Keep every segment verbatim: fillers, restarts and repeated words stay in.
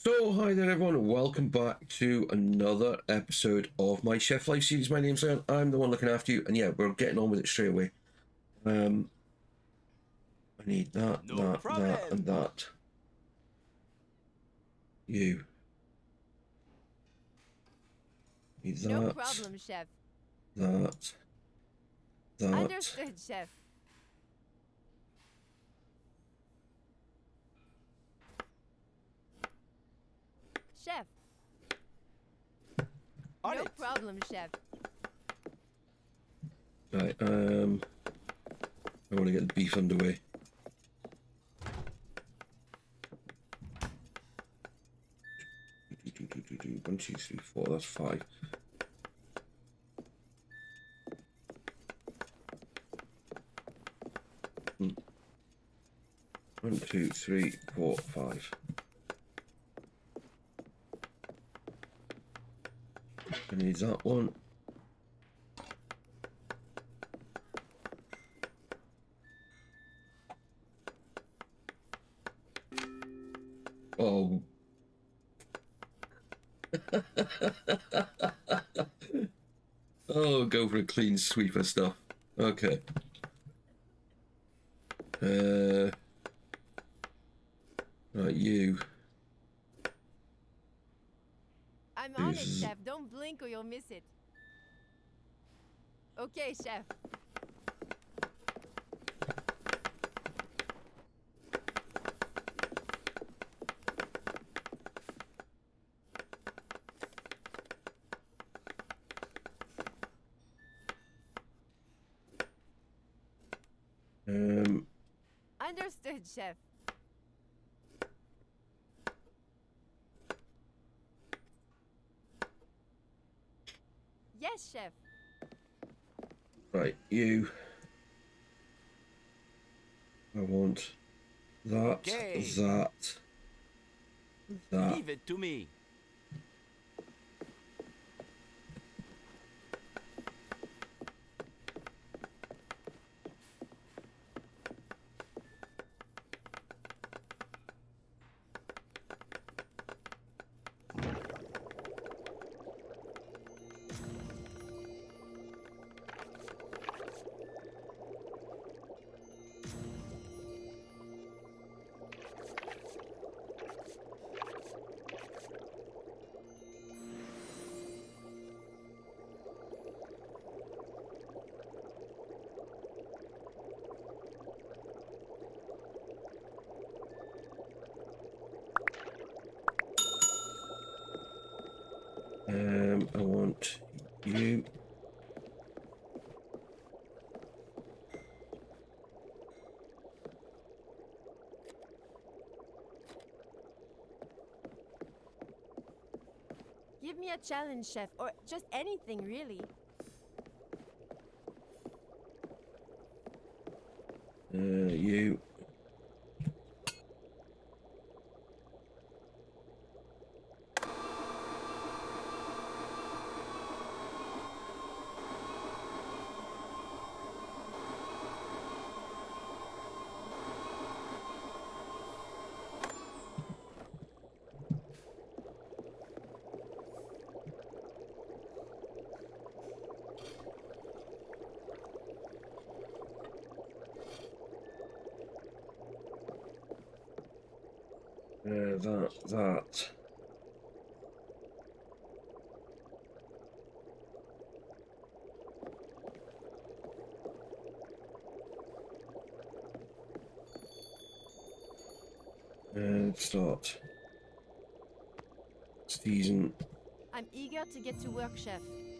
So, hi there, everyone. Welcome back to another episode of my Chef Life series. My name's Leon. I'm the one looking after you, and yeah, we're getting on with it straight away. Um, I need that, No that, problem. that, and that. You. Need that. No problem, chef. That. That. Understood, chef. Chef. On no it. problem, chef. Right. Um, I want to get the beef underway. One, two, three, four. That's five. One, two, three, four, five. I need that one. Oh. Oh, go for a clean sweep of stuff. Okay. Uh. Right, you. I'm on it, Who's- chef. Don't blink or you'll miss it. Okay, chef. Um. Understood, chef. Yes, chef. Right, you. I want that, Okay. that, that. Leave it to me. Um, I want you. Give me a challenge, chef, or just anything, really. Uh, you. Uh, that, that. And start. Season. I'm eager to get to work, chef.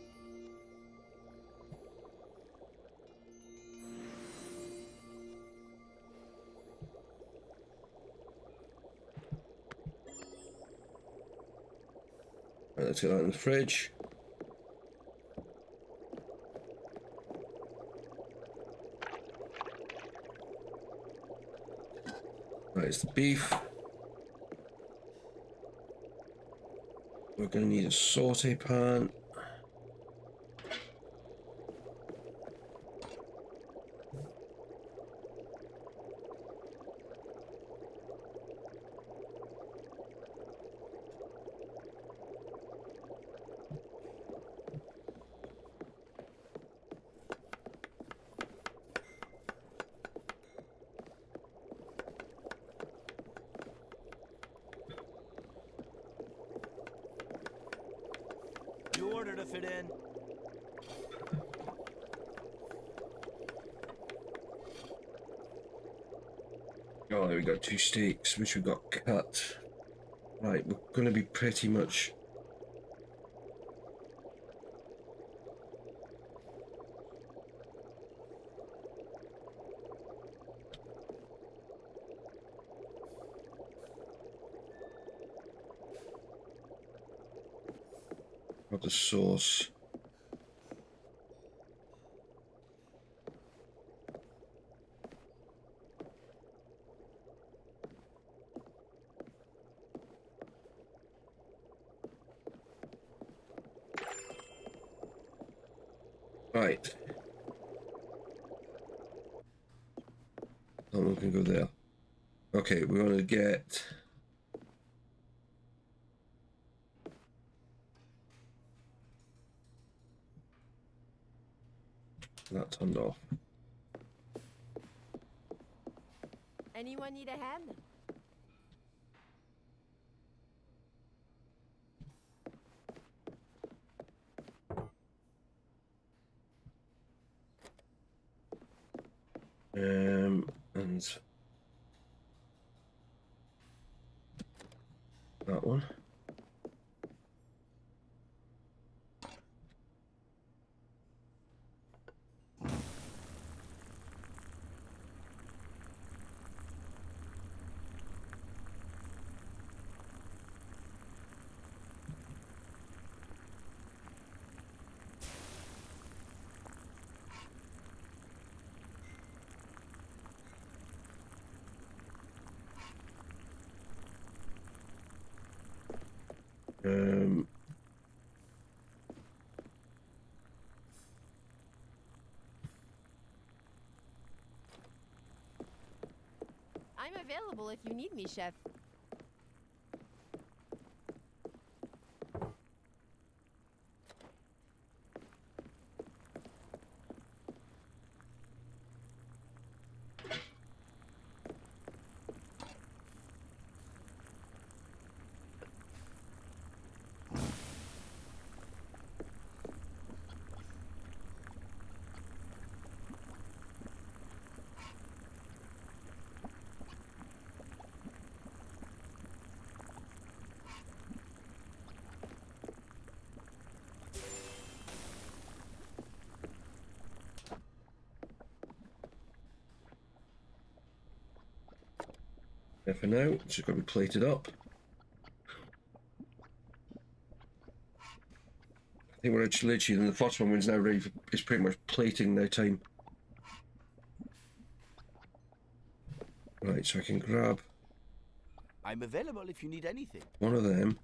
Right, let's get that in the fridge. Right, it's the beef. We're going to need a saute pan. in. Oh, there we go. Two steaks, which we got cut. Right, we're going to be pretty much... Got the sauce. Right. That one can go there. Okay, we're going to get... that turned off. Anyone need a hand? Um, and that one. Um, I'm available if you need me, chef. yeah, for now, it's just got to be plated up. I think we're actually literally, the first one is now ready for, it's pretty much plating now time. Right, so I can grab I'm available if you need anything. one of them.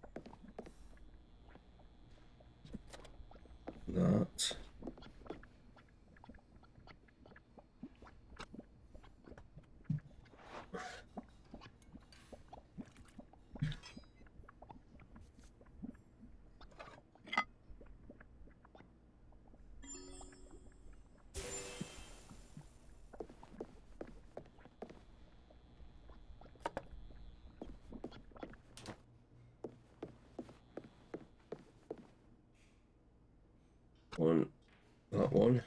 That. One. That one.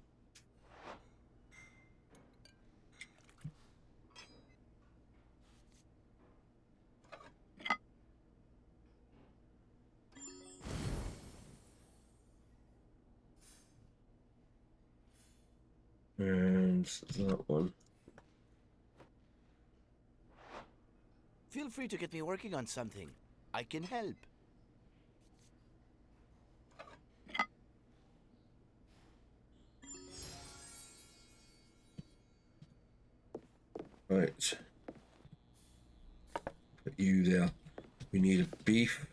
And that one. Feel free to get me working on something. I can help. Right. Put you there. We need a beef.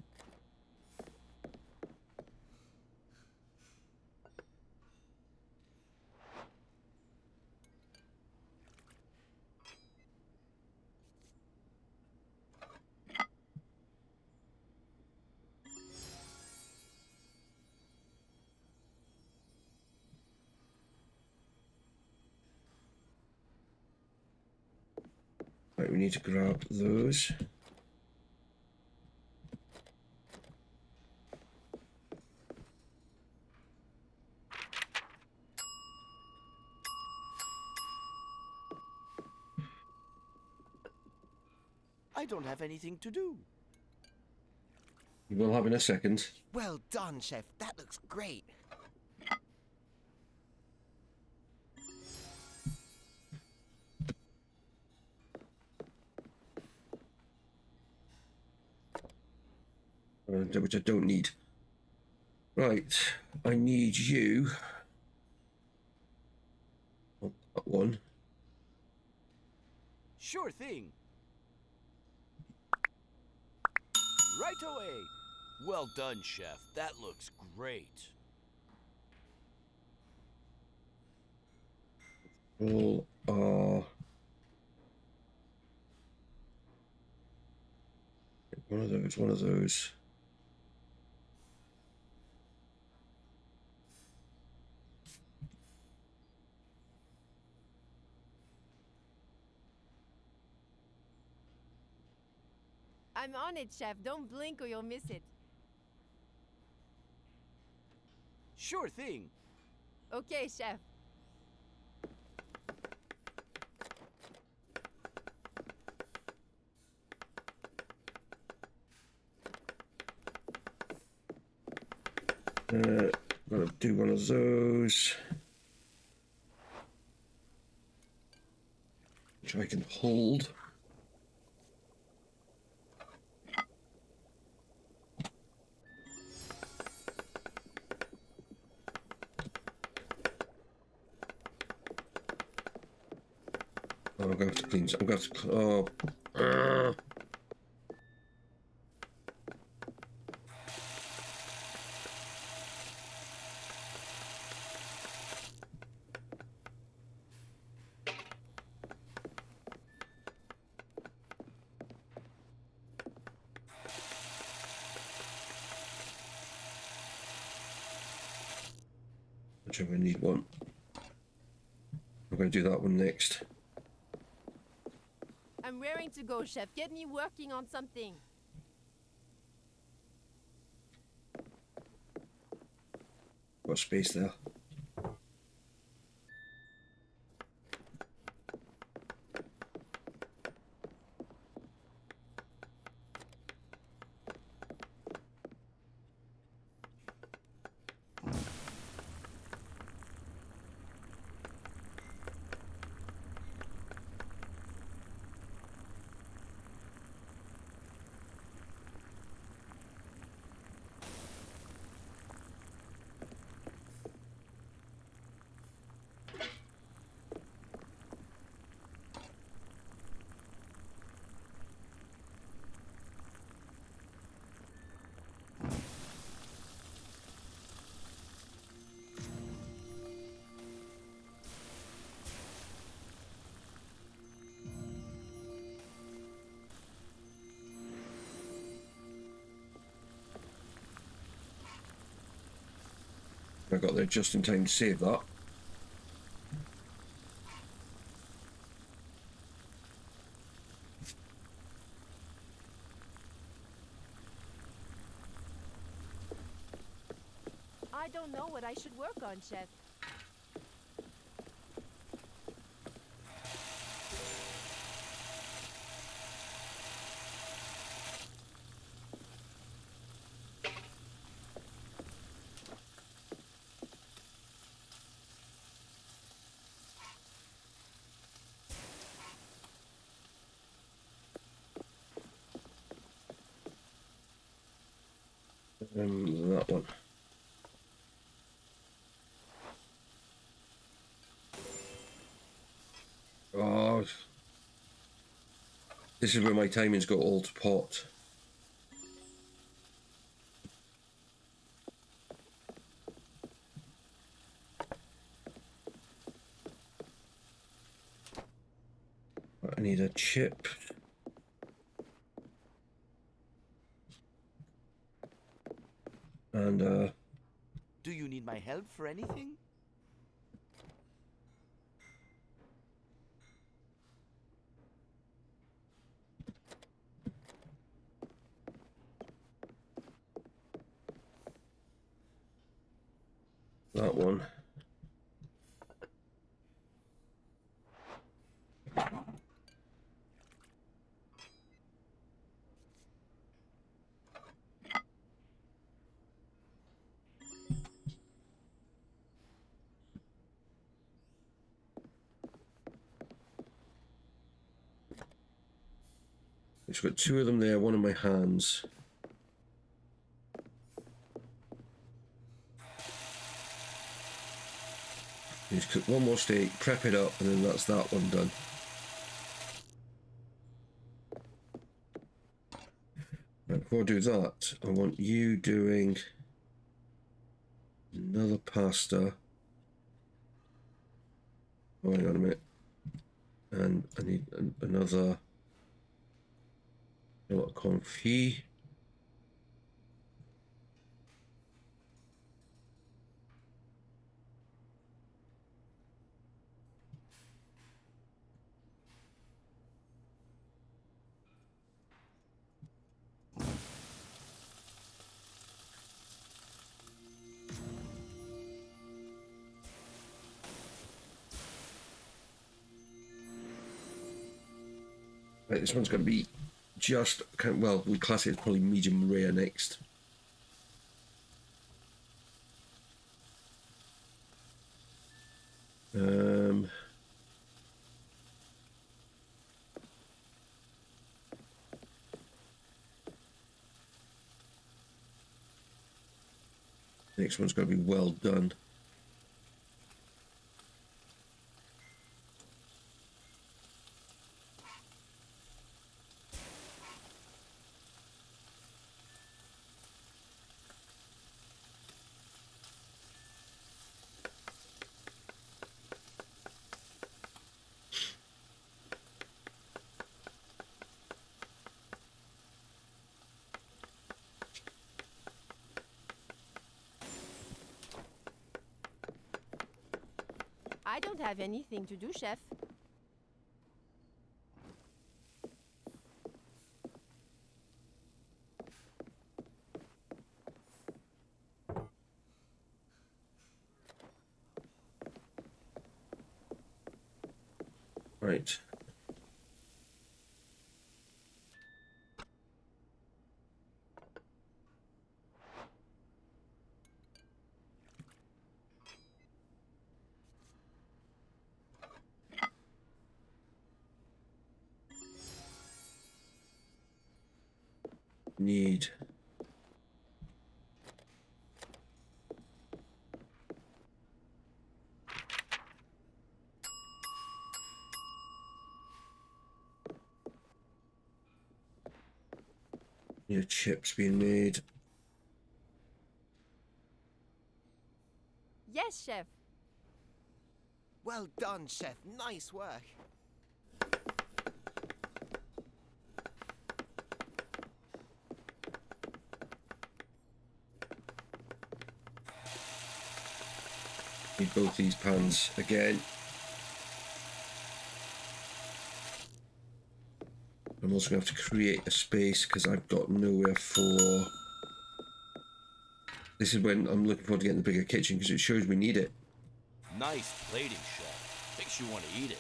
Right, we need to grab those. I don't have anything to do. You will have in a second. Well done, Chef. That looks great. Uh, which I don't need. Right, I need you. Oh, that one. Sure thing. Right away. Well done, Chef. That looks great. All are one of those. One of those. I'm on it, Chef. Don't blink or you'll miss it. Sure thing. Okay, Chef. Uh, gonna do one of those. Which I can hold. Oh, I'm gonna have to clean. I'm gonna have to. Oh. Uh. Whichever I need one. I'm going to do that one next. I'm raring to go, Chef. Get me working on something. Got space there. I got there just in time to save that. I don't know what I should work on, Chef. Um, that one. Oh, this is where my timing's got all to pot. I need a chip. And uh Do you need my help for anything? that one. It's got two of them there, one in my hands. Just cook one more steak, prep it up, and then that's that one done. Right, before I do that, I want you doing another pasta. Oh, hang on a minute. And I need an, another a lot of confit. Right, this one's going to be just, well, we class it as probably medium rare next. Um, next one's going to be well done. I don't have anything to do, chef. Right. Need your chips being made. Yes, chef. Well done, chef. Nice work. Need both these pans again. I'm also going to have to create a space because I've got nowhere for... This is when I'm looking forward to getting the bigger kitchen because it shows we need it. Nice plating, chef. Makes you want to eat it.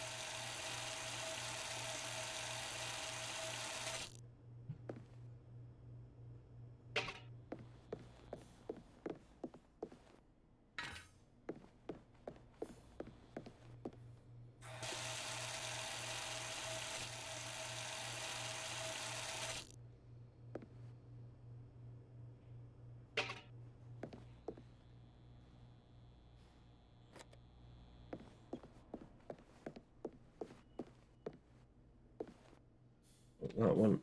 That one.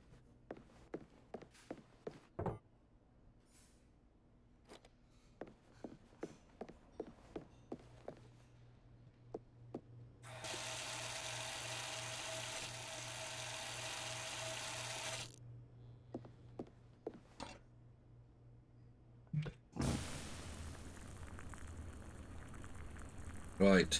Right.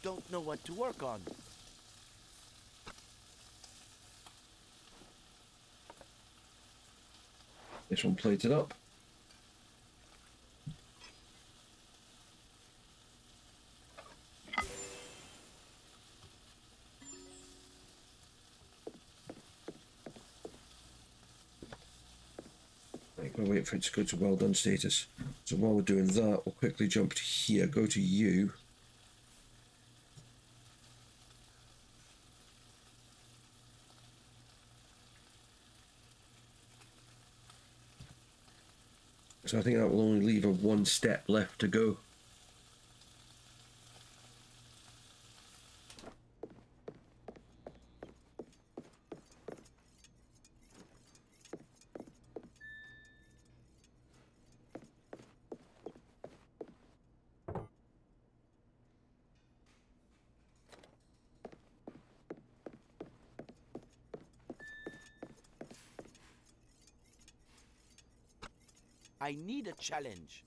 don't know what to work on. This one plated up. Right, gotta wait for it to go to well done status. So while we're doing that, we'll quickly jump to here, go to you. So I think that will only leave a one step left to go. I need a challenge.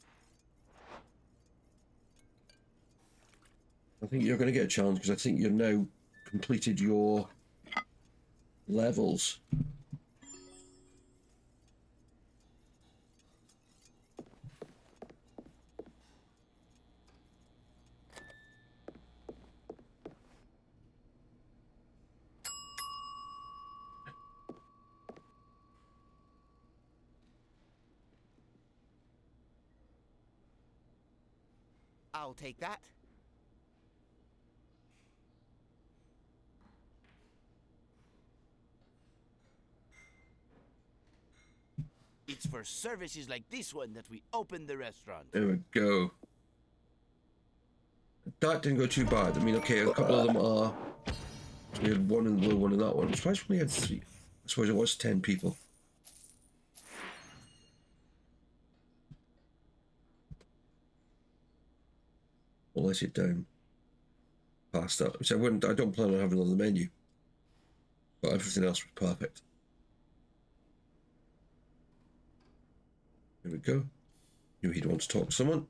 I think you're going to get a challenge because I think you've now completed your levels. I'll take that. It's for services like this one that we open the restaurant. There we go. That didn't go too bad. I mean, okay, a couple of them are. So we had one in the blue, one in that one. I'm surprised we only had three. I suppose it was ten people. We'll let it down past that. Which I wouldn't, I don't plan on having on the menu. But everything else was perfect. There we go. Knew he'd want to talk to someone.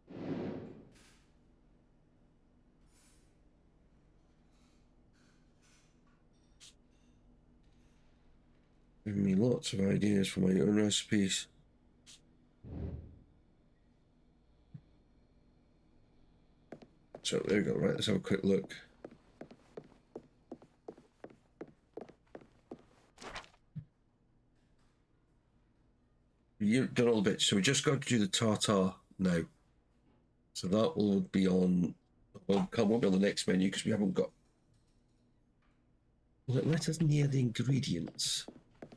Giving me lots of ideas for my own recipes. So there we go, right, let's have a quick look. You've done all the bits, so we just got to do the tartar now. So that will be on, well, come won't be on the next menu because we haven't got. Let, let us near the ingredients.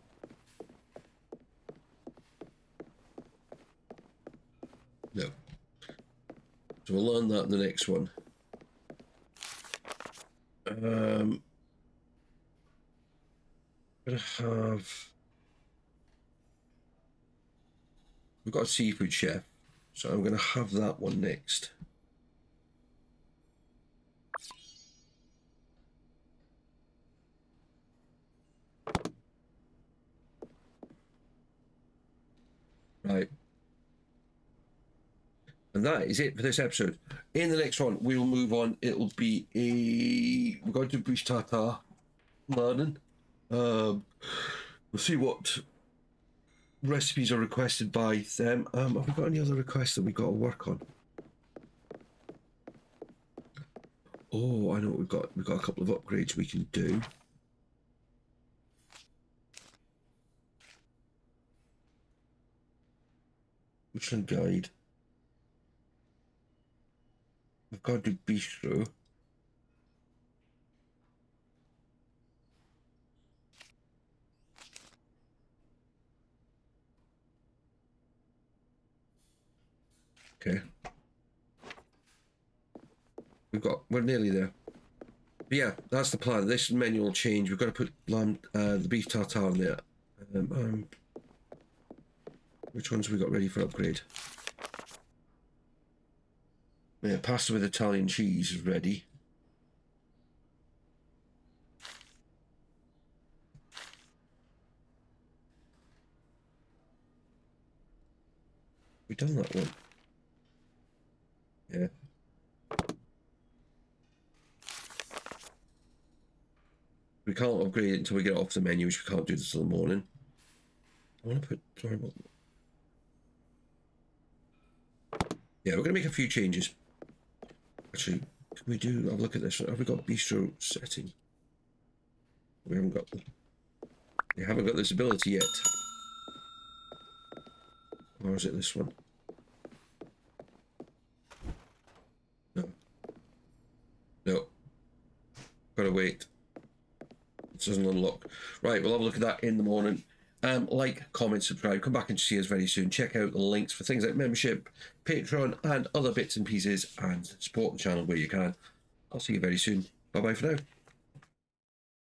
No. So we'll learn that in the next one. Um, I'm gonna have. We've got a seafood chef, so I'm gonna have that one next. Right. And that is it for this episode. In the next one, we'll move on. It'll be a... We're going to beef tartare, learning. Um, we'll see what recipes are requested by them. Um, have we got any other requests that we've got to work on? Oh, I know what we've got. We've got a couple of upgrades we can do. Michelin guide. We've got to do bistro. Okay. We've got, we're nearly there. But yeah, that's the plan. This menu will change. We've got to put lamb, uh, the beef tartare in there. Um, um, which ones have we got ready for upgrade? Yeah, pasta with Italian cheese is ready. We've done that one. Yeah. can't upgrade it until we get off the menu, which we can't do this till the morning. I want to put... Sorry, what? Yeah, we're going to make a few changes. Actually, can we do... Have a look at this. Have we got bistro setting? We haven't got... We haven't got this ability yet. Or is it this one? No. No. Gotta wait. It doesn't unlock. Right, we'll have a look at that in the morning. Um, like, comment, subscribe. Come back and see us very soon. Check out the links for things like membership, Patreon, and other bits and pieces, and support the channel where you can. I'll see you very soon. Bye bye for now.